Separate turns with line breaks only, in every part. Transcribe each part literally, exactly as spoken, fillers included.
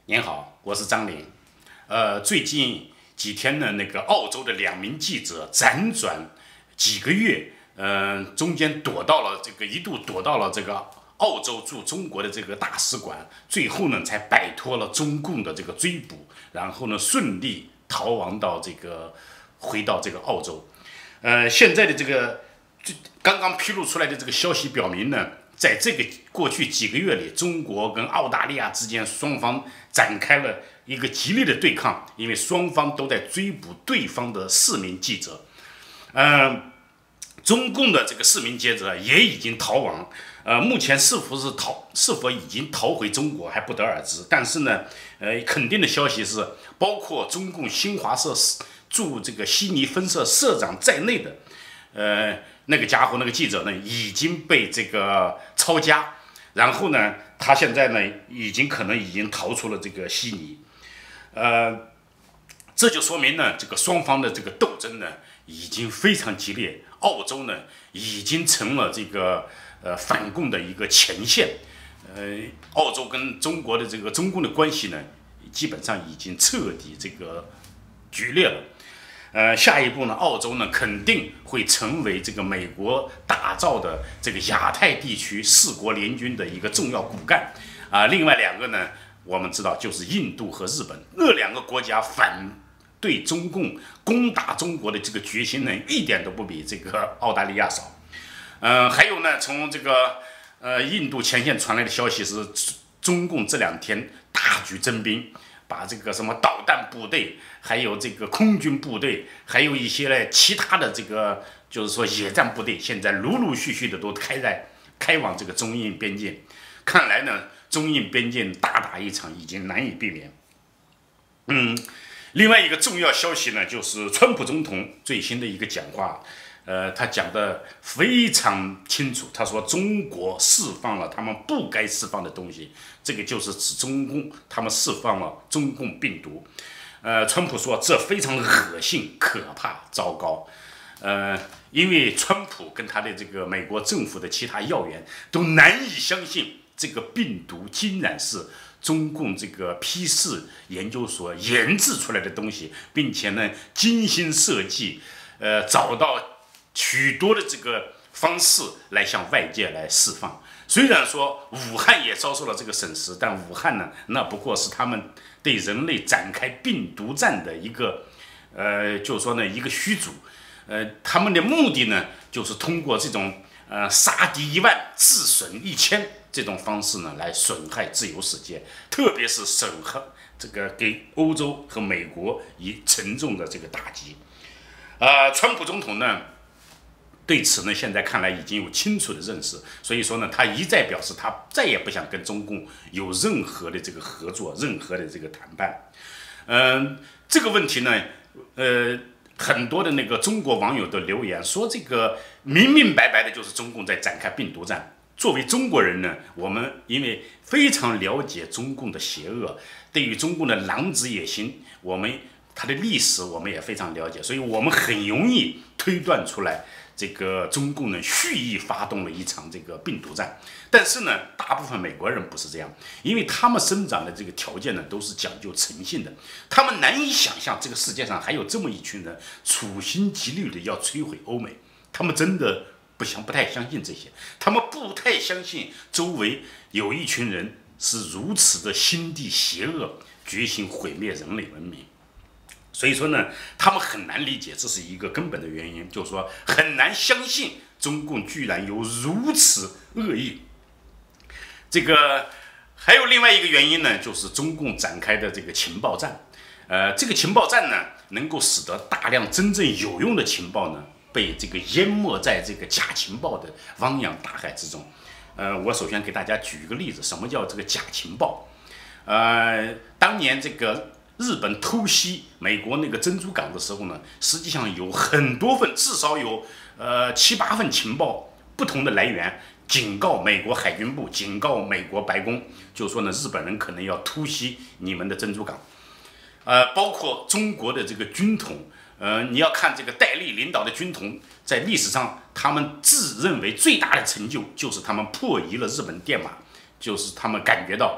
您好，我是张林。呃，最近几天呢，那个澳洲的两名记者辗转几个月，呃，中间躲到了这个一度躲到了这个澳洲驻中国的这个大使馆，最后呢才摆脱了中共的这个追捕，然后呢顺利逃亡到这个回到这个澳洲。呃，现在的这个刚刚披露出来的这个消息表明呢，在这个过去几个月里，中国跟澳大利亚之间双方展开了一个激烈的对抗，因为双方都在追捕对方的四名记者。嗯、呃，中共的这个四名记者也已经逃亡，呃，目前是否是逃，是否已经逃回中国还不得而知。但是呢，呃，肯定的消息是，包括中共新华社驻这个悉尼分社社长在内的，呃。那个家伙，那个记者呢，已经被这个抄家，然后呢，他现在呢，已经可能已经逃出了这个悉尼，呃，这就说明呢，这个双方的这个斗争呢，已经非常激烈，澳洲呢，已经成了这个呃反共的一个前线，呃，澳洲跟中国的这个中共的关系呢，基本上已经彻底这个决裂了。呃，下一步呢，澳洲呢肯定会成为这个美国打造的这个亚太地区四国联军的一个重要骨干啊、呃。另外两个呢，我们知道就是印度和日本，那两个国家反对中共攻打中国的这个决心呢，一点都不比这个澳大利亚少。呃，还有呢，从这个呃印度前线传来的消息是，中共这两天大举征兵。把这个什么导弹部队，还有这个空军部队，还有一些呢其他的这个就是说野战部队，现在陆陆续续的都开在开往这个中印边境。看来呢，中印边境大打一场已经难以避免。嗯，另外一个重要消息呢，就是川普总统最新的一个讲话。呃，他讲的非常清楚，他说中国释放了他们不该释放的东西，这个就是指中共，他们释放了中共病毒。呃，川普说这非常恶心、可怕、糟糕。呃，因为川普跟他的这个美国政府的其他要员都难以相信这个病毒竟然是中共这个批次研究所研制出来的东西，并且呢精心设计，呃，找到许多的这个方式来向外界来释放。虽然说武汉也遭受了这个损失，但武汉呢，那不过是他们对人类展开病毒战的一个，呃，就是说呢，一个虚主。呃，他们的目的呢，就是通过这种呃杀敌一万，自损一千这种方式呢，来损害自由世界，特别是损害这个给欧洲和美国以沉重的这个打击。呃，川普总统呢，对此呢，现在看来已经有清楚的认识，所以说呢，他一再表示他再也不想跟中共有任何的这个合作，任何的这个谈判。嗯、呃，这个问题呢，呃，很多的那个中国网友都留言说，这个明明白白的就是中共在展开病毒战。作为中国人呢，我们因为非常了解中共的邪恶，对于中共的狼子野心，我们它的历史我们也非常了解，所以我们很容易推断出来。这个中共呢蓄意发动了一场这个病毒战，但是呢，大部分美国人不是这样，因为他们生长的这个条件呢都是讲究诚信的，他们难以想象这个世界上还有这么一群人处心积虑的要摧毁欧美，他们真的不相不太相信这些，他们不太相信周围有一群人是如此的心地邪恶，决心毁灭人类文明。所以说呢，他们很难理解，这是一个根本的原因，就是说很难相信中共居然有如此恶意。这个还有另外一个原因呢，就是中共展开的这个情报战，呃，这个情报战呢，能够使得大量真正有用的情报呢，被这个淹没在这个假情报的汪洋大海之中。呃，我首先给大家举一个例子，什么叫这个假情报？呃，当年这个日本偷袭美国那个珍珠港的时候呢，实际上有很多份，至少有呃七八份情报，不同的来源警告美国海军部，警告美国白宫，就说呢日本人可能要突袭你们的珍珠港。呃，包括中国的这个军统，呃，你要看这个戴笠领导的军统，在历史上他们自认为最大的成就就是他们破译了日本电码，就是他们感觉到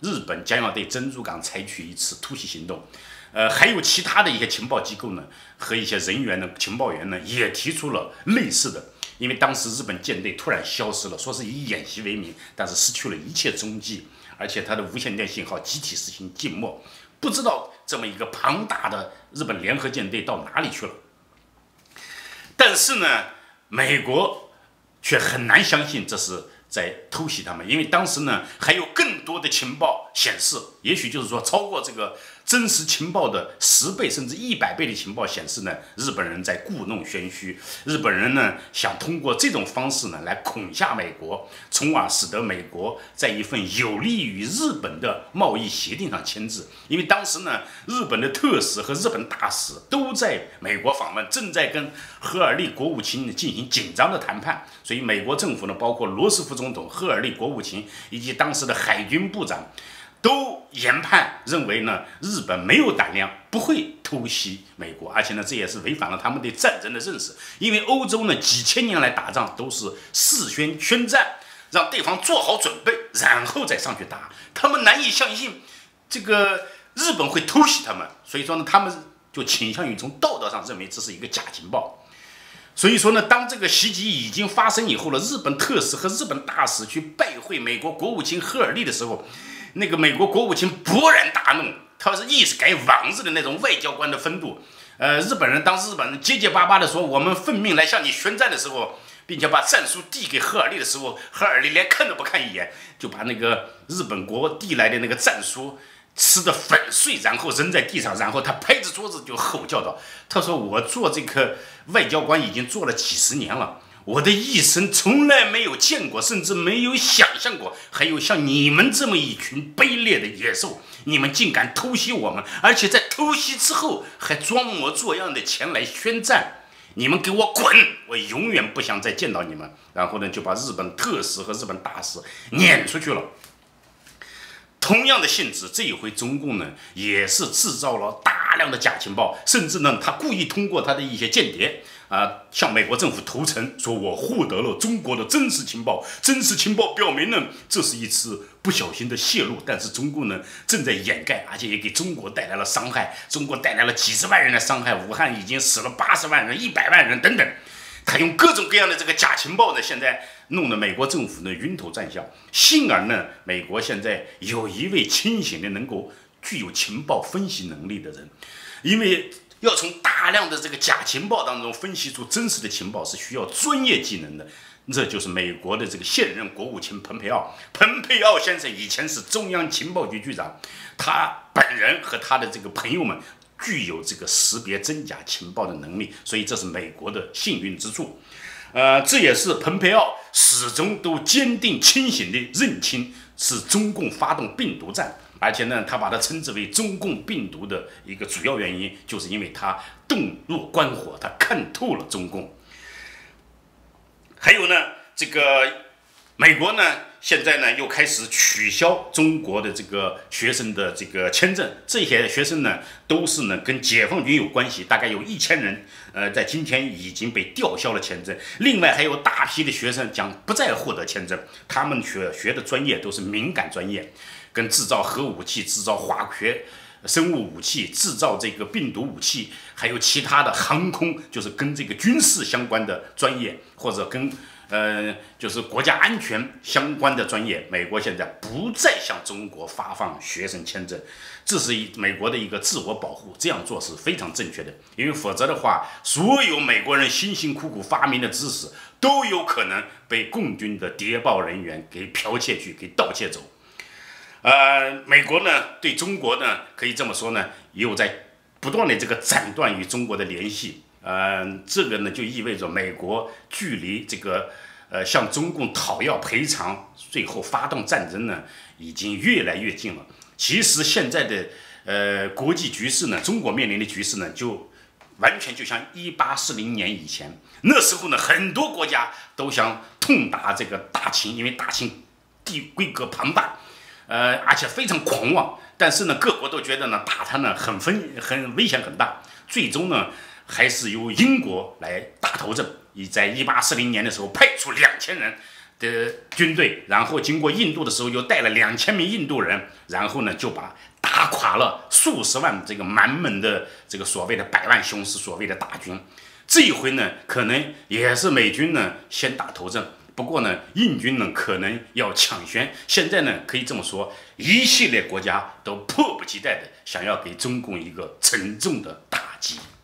日本将要对珍珠港采取一次突袭行动。呃，还有其他的一些情报机构呢和一些人员呢，情报员呢也提出了类似的。因为当时日本舰队突然消失了，说是以演习为名，但是失去了一切踪迹，而且它的无线电信号集体实行静默，不知道这么一个庞大的日本联合舰队到哪里去了。但是呢，美国却很难相信这是在偷袭他们，因为当时呢还有更多的情报显示，也许就是说超过这个真实情报的十倍甚至一百倍的情报显示呢，日本人在故弄玄虚，日本人呢想通过这种方式呢来恐吓美国，从而使得美国在一份有利于日本的贸易协定上签字。因为当时呢，日本的特使和日本大使都在美国访问，正在跟赫尔利国务卿进行紧张的谈判，所以美国政府呢，包括罗斯福总统、赫尔利国务卿以及当时的海军部长，都研判认为呢，日本没有胆量，不会偷袭美国，而且呢，这也是违反了他们对战争的认识。因为欧洲呢，几千年来打仗都是事先宣战，让对方做好准备，然后再上去打。他们难以相信这个日本会偷袭他们，所以说呢，他们就倾向于从道德上认为这是一个假情报。所以说呢，当这个袭击已经发生以后了，日本特使和日本大使去拜会美国国务卿赫尔利的时候，那个美国国务卿勃然大怒，他是一改往日的那种外交官的风度。呃，日本人当时日本人结结巴巴的说：“我们奉命来向你宣战的时候，并且把战书递给赫尔利的时候，赫尔利连看都不看一眼，就把那个日本国递来的那个战书吃得粉碎，然后扔在地上，然后他拍着桌子就吼叫道：“他说我做这个外交官已经做了几十年了。”我的一生从来没有见过，甚至没有想象过，还有像你们这么一群卑劣的野兽，你们竟敢偷袭我们，而且在偷袭之后还装模作样的前来宣战。你们给我滚！我永远不想再见到你们。然后呢，就把日本特使和日本大使撵出去了。同样的性质，这一回中共呢也是制造了大量的假情报，甚至呢，他故意通过他的一些间谍啊，向美国政府投诚，说我获得了中国的真实情报。真实情报表明呢，这是一次不小心的泄露，但是中共呢正在掩盖，而且也给中国带来了伤害，中国带来了几十万人的伤害，武汉已经死了八十万人、一百万人等等。他用各种各样的这个假情报呢，现在弄得美国政府呢晕头转向。幸而呢，美国现在有一位清醒的、能够具有情报分析能力的人，因为要从大量的这个假情报当中分析出真实的情报是需要专业技能的。这就是美国的这个现任国务卿蓬佩奥。蓬佩奥先生以前是中央情报局局长，他本人和他的这个朋友们具有这个识别真假情报的能力，所以这是美国的幸运之处。呃，这也是蓬佩奥始终都坚定清醒地认清是中共发动病毒战，而且呢，他把它称之为中共病毒的一个主要原因，就是因为他洞若观火，他看透了中共。还有呢，这个美国呢，现在呢又开始取消中国的这个学生的这个签证，这些学生呢都是呢跟解放军有关系，大概有一千人，呃，在今天已经被吊销了签证。另外还有大批的学生将不再获得签证，他们学学的专业都是敏感专业，跟制造核武器、制造化学生物武器、制造这个病毒武器，还有其他的航空，就是跟这个军事相关的专业，或者跟呃就是国家安全相关的专业，美国现在不再向中国发放学生签证，这是美国的一个自我保护，这样做是非常正确的，因为否则的话，所有美国人辛辛苦苦发明的知识都有可能被共军的谍报人员给剽窃去，给盗窃走。呃，美国呢对中国呢可以这么说呢，又在不断的这个斩断与中国的联系。呃，这个呢就意味着美国距离这个呃向中共讨要赔偿，最后发动战争呢，已经越来越近了。其实现在的呃国际局势呢，中国面临的局势呢，就完全就像一八四零年以前，那时候呢，很多国家都想痛打这个大清，因为大清地规格庞大。呃，而且非常狂妄，但是呢，各国都觉得呢，打他呢很分很危险很大，最终呢，还是由英国来打头阵，以在一八四零年的时候派出两千人的军队，然后经过印度的时候又带了两千名印度人，然后呢就把打垮了数十万这个满蒙的这个所谓的百万雄师，所谓的大军。这一回呢，可能也是美军呢先打头阵，不过呢，印军呢可能要抢先。现在呢，可以这么说，一系列国家都迫不及待的想要给中共一个沉重的打击。